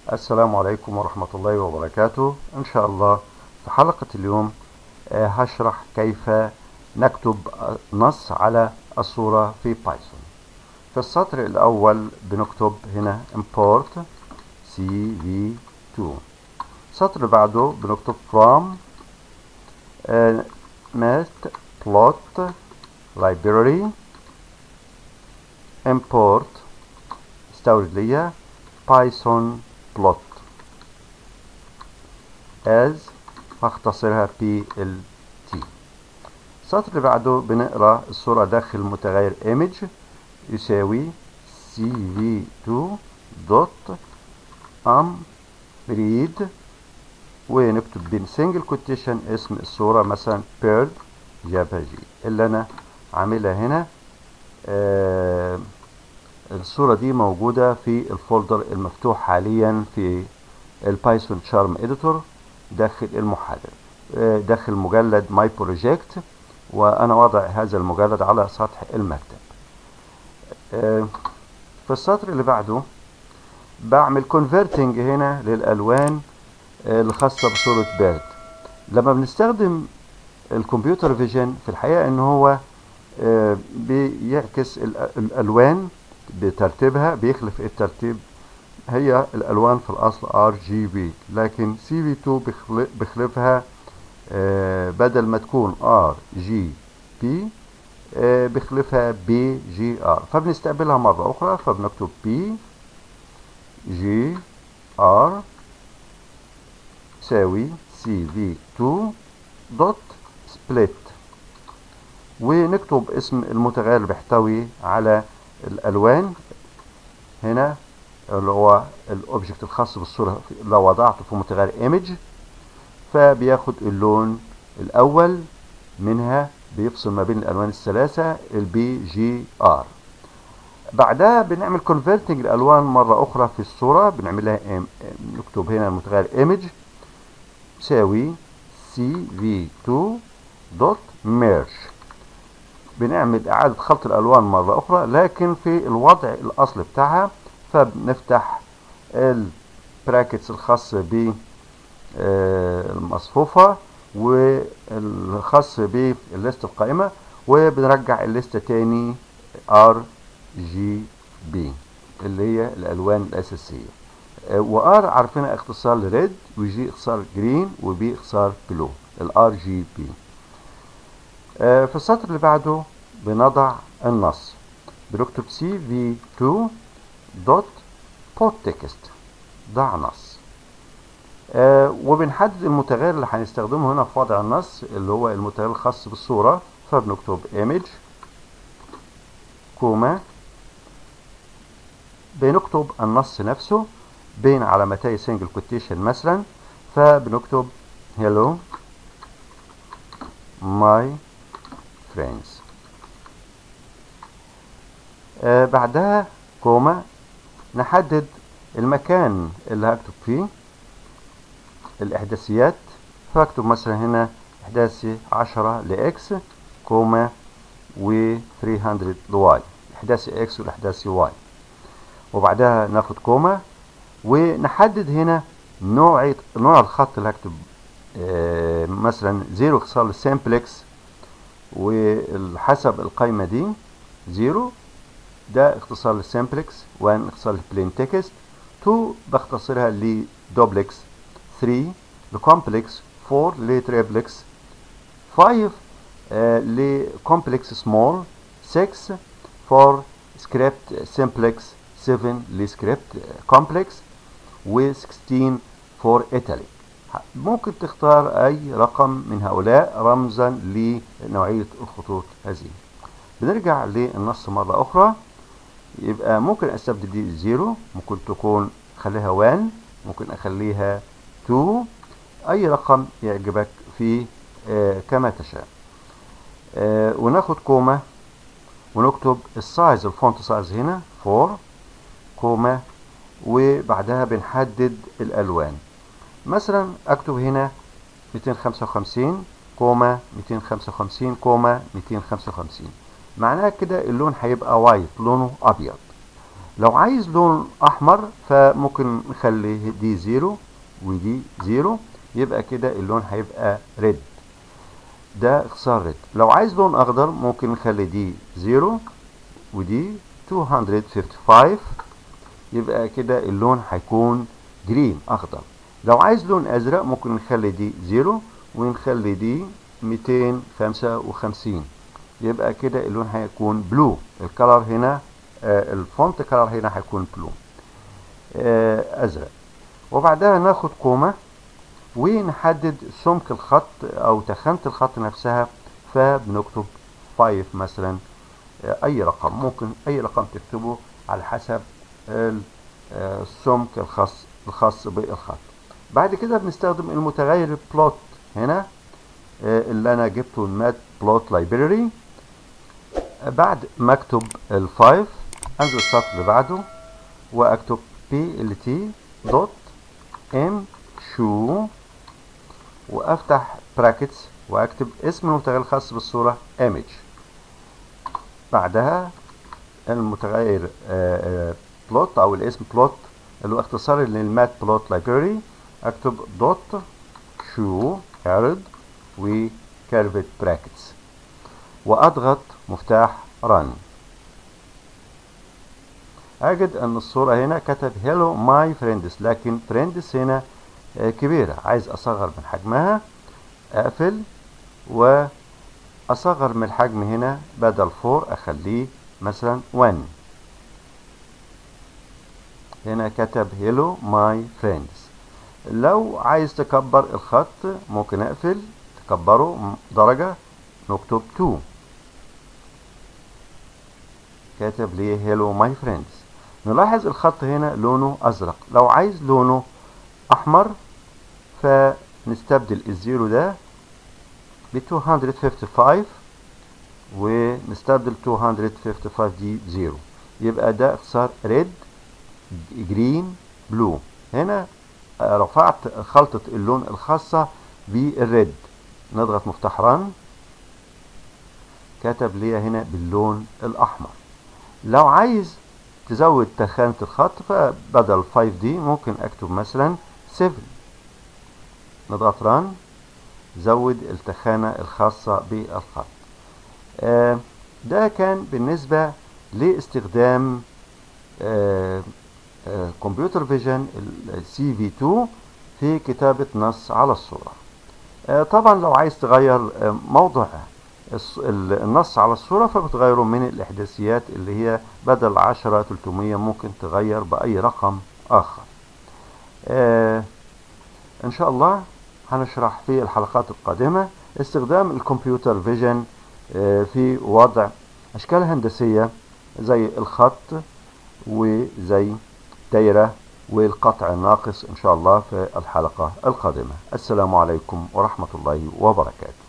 السلام عليكم ورحمة الله وبركاته. إن شاء الله في حلقة اليوم هشرح كيف نكتب نص على الصورة في بايثون. في السطر الأول بنكتب هنا import cv2. السطر بعده بنكتب from matplotlib library import استورد لي بايثون plot as هختصرها PLT. السطر اللي بعده بنقرا الصورة داخل متغير image يساوي cv2 dot read ونكتب بين سنجل كوتيشن اسم الصورة مثلا bird جاباجي اللي انا عاملها هنا. الصورة دي موجودة في الفولدر المفتوح حاليا في البايثون شارم اديتور داخل المحرر داخل مجلد ماي بروجكت، وانا وضع هذا المجلد على سطح المكتب. في السطر اللي بعده بعمل كونفرتنج هنا للالوان الخاصة بصورة بيرد. لما بنستخدم الكمبيوتر فيجن في الحقيقة ان هو بيعكس الالوان بترتيبها، بيخلف الترتيب. هي الالوان في الاصل RGB، لكن CV2 بيخلفها بدل ما تكون RGB بيخلفها BGR، فبنستقبلها مرة اخرى فبنكتب BGR تساوي CV2 دوت split ونكتب اسم المتغير اللي بيحتوي على الالوان هنا اللي هو الاوبجكت الخاص بالصورة. لو وضعته في متغير image فبياخد اللون الاول منها، بيفصل ما بين الالوان الثلاثة BGR. بعدها بنعمل كونفرتنج الالوان مرة اخرى في الصورة، بنعملها نكتب هنا المتغير image تساوي cv2 دوت merge. بنعمل اعادة خلط الالوان مرة اخرى لكن في الوضع الاصلي بتاعها، فبنفتح البراكتس الخاص بالمصفوفة والخاص بالليست القائمة، وبنرجع الليستة تاني RGB اللي هي الالوان الاساسية. وR عارفينها اختصار لريد، وجي اختصار جرين، وبي اختصار بلو، الRGB. في السطر اللي بعده بنضع النص، بنكتب cv2 دوت put text ضع نص، وبنحدد المتغير اللي هنستخدمه هنا في وضع النص اللي هو المتغير الخاص بالصورة، فبنكتب image كوما بنكتب النص نفسه بين علامتي سنجل كوتيشن مثلا، فبنكتب hello my friends. بعدها كوما نحدد المكان اللي هكتب فيه الاحداثيات، فاكتب مثلا هنا احداثي 10 لإكس كوما و300 لواي، احداثي إكس والاحداثي واي. وبعدها ناخد كوما ونحدد هنا نوع الخط اللي هكتب مثلا 0 اختصار للسامبلكس، وحسب القائمة دي 0 ده اختصار للسامبلكس، 1 اختصار للبلين تكست، 2 بختصرها لدوبلكس، 3 لكومبلكس، 4 لتريبلكس، 5 لكومبلكس سمول، 6 فور سكريبت سمبلكس، 7 لسكريبت كومبلكس، و16 فور ايتاليك. ممكن تختار اي رقم من هؤلاء رمزا لنوعية الخطوط هذه. بنرجع للنص مرة اخرى، يبقى ممكن استبدل دي 0، ممكن تكون اخليها 1، ممكن اخليها 2، اي رقم يعجبك فيه كما تشاء. وناخد كوما ونكتب السايز الفونت سايز هنا 4 كوما، وبعدها بنحدد الالوان. مثلا اكتب هنا 255 كوما 255 كوما 255، معناها كده اللون هيبقى وايت، لونه ابيض. لو عايز لون احمر فممكن نخلي دي 0 ودي 0، يبقى كده اللون هيبقى ريد، ده اختصار ريد. لو عايز لون اخضر ممكن نخلي دي 0 ودي 255، يبقى كده اللون هيكون جرين اخضر. لو عايز لون ازرق ممكن نخلي دي 0 ونخلي دي 255، يبقى كده اللون هيكون بلو. الكلر هنا الفونت كلر هنا هيكون بلو ازرق. وبعدها ناخد كومة ونحدد سمك الخط او تخانة الخط نفسها، فبنكتب 5 مثلا، اي رقم، ممكن اي رقم تكتبه على حسب السمك الخاص بالخط. بعد كده بنستخدم المتغير بلوت هنا اللي انا جبته المات بلوت لايبراري. بعد ما اكتب ال5 انزل السطر اللي بعده واكتب plt دوت ام شو وافتح براكتس واكتب اسم المتغير الخاص بالصورة image. بعدها المتغير بلوت او الاسم بلوت اللي هو اختصار للمات بلوت لايبراري، اكتب دوت شو اعرض وكيرفت براكتس واضغط مفتاح رن. اجد ان الصورة هنا كتب هيلو ماي فريندز، لكن فريندز هنا كبيرة، عايز اصغر من حجمها، اقفل واصغر من الحجم هنا، بدل 4 اخليه مثلا 1. هنا كتب هيلو ماي فريندز. لو عايز تكبر الخط ممكن اقفل تكبره درجة، نكتب 2، كاتب لي هيلو ماي فريندز. نلاحظ الخط هنا لونه ازرق، لو عايز لونه احمر فنستبدل الزيرو ده ب 255 ونستبدل 255 دي زيرو، يبقى ده اختصار ريد جرين بلو. هنا رفعت خلطة اللون الخاصة بالريد، نضغط مفتاح رن، كتب لي هنا باللون الاحمر. لو عايز تزود تخانة الخط فبدل 5 دي ممكن اكتب مثلا 7، نضغط رن، زود التخانة الخاصة بالخط. ده كان بالنسبة لاستخدام كمبيوتر فيجن CV2 في كتابة نص على الصورة. طبعا لو عايز تغير موضع النص على الصورة فبتغيره من الإحداثيات اللي هي بدل 10 300 ممكن تغير بأي رقم آخر. إن شاء الله هنشرح في الحلقات القادمة استخدام الكمبيوتر فيجن في وضع أشكال هندسية زي الخط وزي دايرة والقطع الناقص إن شاء الله في الحلقة القادمة. السلام عليكم ورحمة الله وبركاته.